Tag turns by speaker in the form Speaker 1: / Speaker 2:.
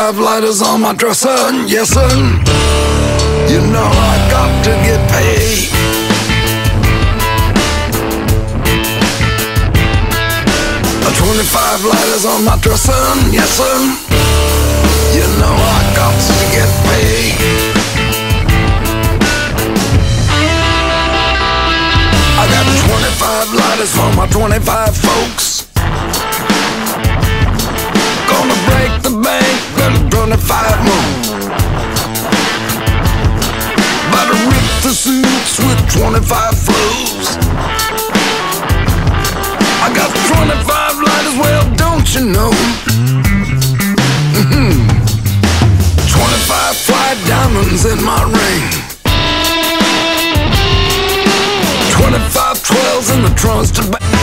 Speaker 1: 25 lighters on my dresser, yes sir. You know I got to get paid. A 25 lighters on my dresser, yes sir. You know I got to get paid. I got 25 lighters for my 25 folks. Gonna break the bank, then 25 more. About to rip the suits with 25 flows. I got 25 lighters, well don't you know? 25 fly diamonds in my ring. 25 12s in the trunks to back.